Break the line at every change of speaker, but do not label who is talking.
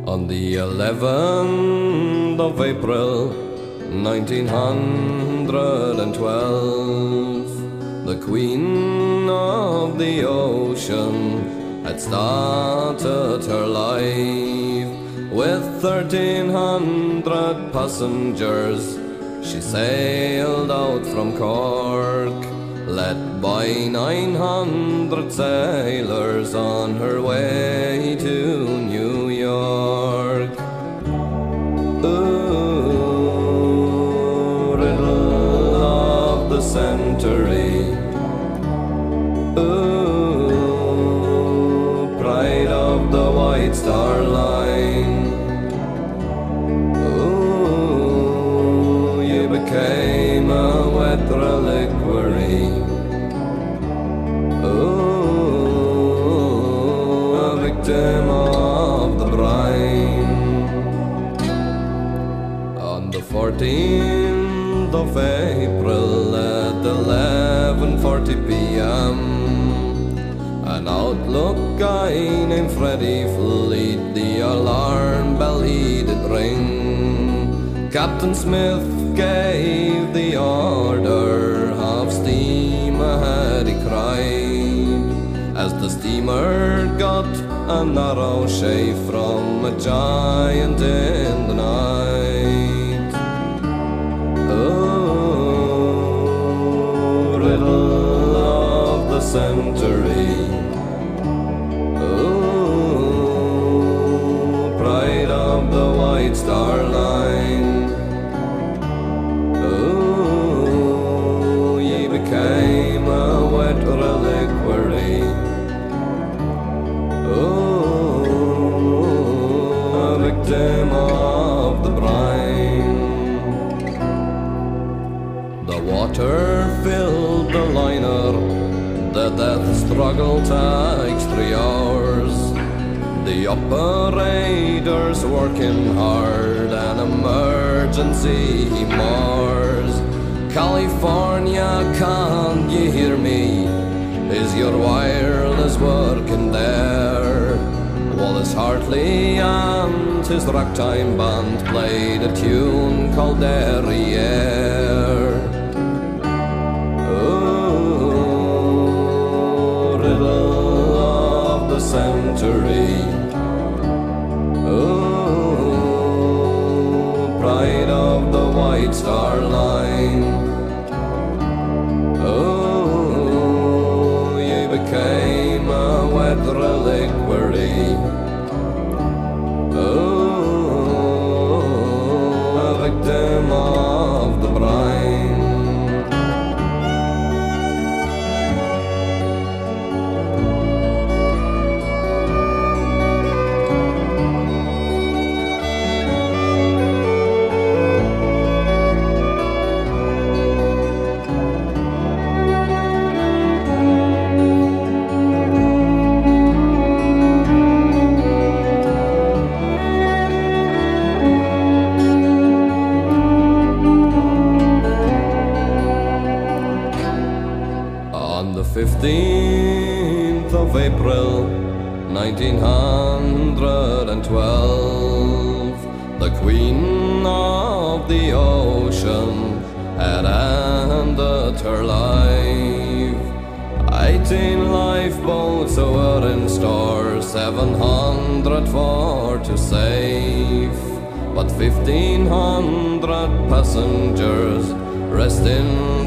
On the 11th of April, 1912, the Queen of the Ocean had started her life. With 1,300 passengers, she sailed out from Cork, led by 900 sailors on her way to New York. Ooh, riddle of the century. Ooh, pride of the White Star Line. Ooh, you became a wet reliquary. Ooh, a victim of the brine. On the 14th of April at 11:40 p.m., an outlook guy named Freddie Fleet, the alarm bell he did ring. Captain Smith gave the order, half steam ahead he cried, as the steamer got a narrow shave from a giant in the night. Oh, riddle of the century. Oh, pride of the White Star Line. Oh, ye became a wet reliquary. Oh, a victim of the brine. The water filled the liner. The death struggle takes 3 hours. The operators working hard, an emergency moors. California, can't you hear me? Is your wireless working there? Wallace Hartley and his ragtime band played a tune called Derriere. Oh, riddle of the century. Oh, pride of the White Star Line. Oh, you became a wet reliquary. Oh, a victim of the brine. On the 15th of April, 1912, the Queen of the Ocean had ended her life. 18 lifeboats were in store, 700 for to save, but 1,500 passengers rest in